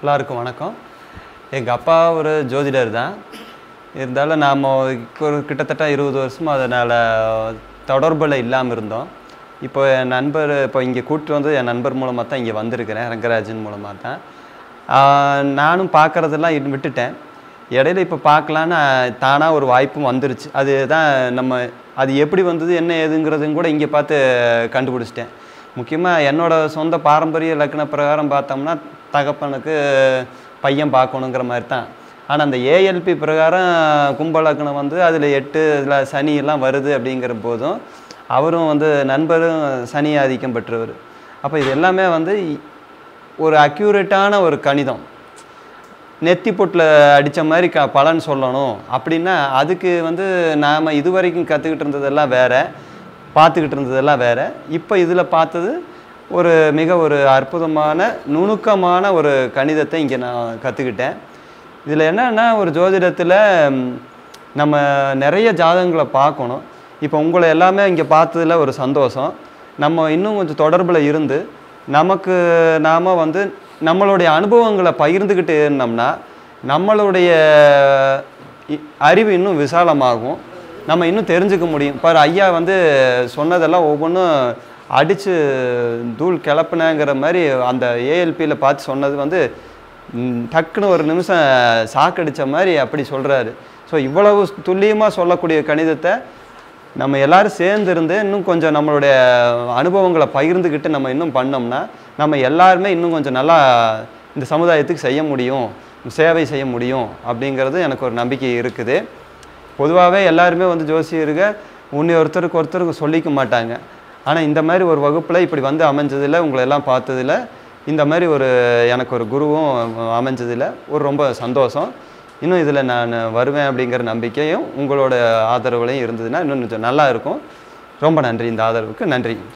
எல்லாருக்கும் வணக்கம். எங்கள் அப்பா ஒரு ஜோதிடர் தான். இருந்தாலும் நாம் ஒரு கிட்டத்தட்ட 20 வருஷமாக அதனால் தொடர்பில் இல்லாமல் இருந்தோம். இப்போ என் நண்பர் இங்கே கூப்பிட்டு வந்து என் நண்பர் மூலமாக தான் இங்கே வந்திருக்கிறேன். ரங்கராஜன் மூலமாக தான். நானும் பார்க்குறதெல்லாம் விட்டுட்டேன். இடையில இப்போ பார்க்கலான்னு தானாக ஒரு வாய்ப்பும் வந்துருச்சு. அதுதான் அது எப்படி வந்தது என்ன ஏதுங்கிறதும் கூட இங்கே பார்த்து கண்டுபிடிச்சிட்டேன். முக்கியமாக என்னோடய சொந்த பாரம்பரிய லக்ன பிரகாரம் பார்த்தோம்னா தகப்பனுக்கு பையன் பார்க்கணுங்கிற மாதிரி தான். ஆனால் அந்த ஏஎல்பி பிரகாரம் கும்ப லக்னம் வந்து அதில் 8 இதில் சனி எல்லாம் வருது அப்படிங்கிற போதும் அவரும் வந்து நண்பரும் சனி ஆதிக்கம் பெற்றவர். அப்போ இது எல்லாமே வந்து ஒரு அக்யூரேட்டான ஒரு கணிதம். நெத்தி பொட்டில் அடித்த மாதிரி பலன் சொல்லணும் அப்படின்னா அதுக்கு வந்து நாம் இதுவரைக்கும் கற்றுக்கிட்டு இருந்ததெல்லாம் வேறு, பார்த்துக்கிட்டு இருந்ததெல்லாம் வேறு. இப்போ இதில் பார்த்தது ஒரு அற்புதமான நுணுக்கமான ஒரு கணிதத்தை இங்கே நான் கற்றுக்கிட்டேன். இதில் என்னென்னா ஒரு ஜோதிடத்தில் நம்ம நிறைய ஜாதகங்களை பார்க்கணும். இப்போ உங்களை எல்லாமே இங்கே பார்த்ததில் ஒரு சந்தோஷம். நம்ம இன்னும் கொஞ்சம் தொடர்பில் இருந்து நாம் வந்து நம்மளுடைய அனுபவங்களை பகிர்ந்துக்கிட்டு இருந்தோம்னா நம்மளுடைய அறிவு இன்னும் விசாலமாகும். நம்ம இன்னும் தெரிஞ்சுக்க முடியும். பாரு, ஐயா வந்து சொன்னதெல்லாம் ஒவ்வொன்றும் அடித்து தூள் கிளப்புனங்கிற மாதிரி அந்த ஏஎல்பியில் பார்த்து சொன்னது வந்து டக்குன்னு ஒரு நிமிஷம் சாக்கடித்த மாதிரி அப்படி சொல்கிறாரு. ஸோ இவ்வளவு துல்லியமாக சொல்லக்கூடிய கணிதத்தை நம்ம எல்லோரும் சேர்ந்துருந்து இன்னும் கொஞ்சம் நம்மளுடைய அனுபவங்களை பகிர்ந்துக்கிட்டு நம்ம இன்னும் பண்ணோம்னா நம்ம எல்லாருமே இன்னும் கொஞ்சம் நல்லா இந்த சமுதாயத்துக்கு செய்ய முடியும், சேவை செய்ய முடியும் அப்படிங்கிறது எனக்கு ஒரு நம்பிக்கை இருக்குது. பொதுவாகவே எல்லாருமே வந்து ஜோசியருங்க ஒருத்தருக்கு சொல்லிக்க மாட்டாங்க. ஆனால் இந்த மாதிரி ஒரு வகுப்பில் இப்படி வந்து அமைஞ்சதில் உங்களை எல்லாம் பார்த்ததில் இந்த மாதிரி எனக்கு ஒரு குருவும் அமைஞ்சதில் ரொம்ப சந்தோஷம். இன்னும் இதில் நான் வருவேன் அப்படிங்கிற நம்பிக்கையும் உங்களோட ஆதரவுலையும் இருந்ததுன்னா இன்னும் கொஞ்சம் நல்லா இருக்கும். ரொம்ப நன்றி. இந்த ஆதரவுக்கு நன்றி.